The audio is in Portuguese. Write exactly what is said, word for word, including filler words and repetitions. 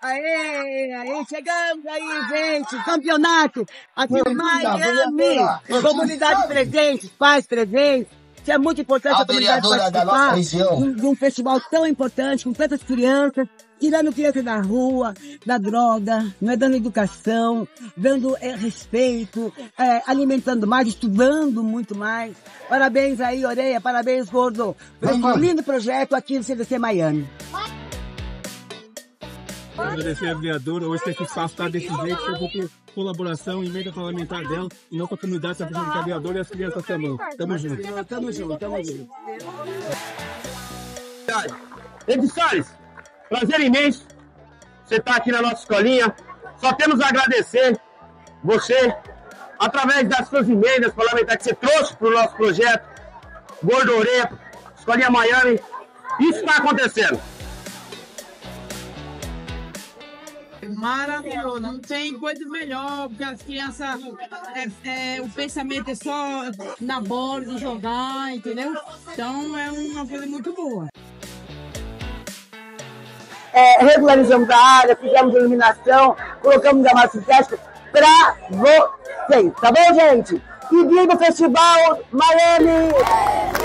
Aê, aê, chegamos aí, gente, campeonato aqui em Miami, comunidade presente, pais presentes, isso é muito importante a comunidade participar de, de um festival tão importante, com tantas crianças, tirando crianças da rua, da droga, não é, dando educação, dando é, respeito, é, alimentando mais, estudando muito mais. Parabéns aí, Oreia, parabéns, Gordo, por esse lindo projeto aqui no C D C Miami. Agradecer a vereadora, hoje esse espaço está desse jeito, eu vou ter colaboração em meio parlamentar dela, e não para a comunidade, se a vereadora e as crianças também. Tamo junto. Tamo junto, tamo junto. Edson, prazer imenso você estar aqui na nossa escolinha. Só temos a agradecer você, através das suas emendas parlamentares que você trouxe para o nosso projeto, Gordo Oreia, Escolinha Miami. Isso está acontecendo. Maravilhoso, não tem coisa melhor, porque as crianças, é, é, o pensamento é só na bola, de jogar, entendeu? Então é uma coisa muito boa. É, regularizamos a área, fizemos a iluminação, colocamos a massa teste pra vocês, tá bom, gente? E viva o Festival Miami!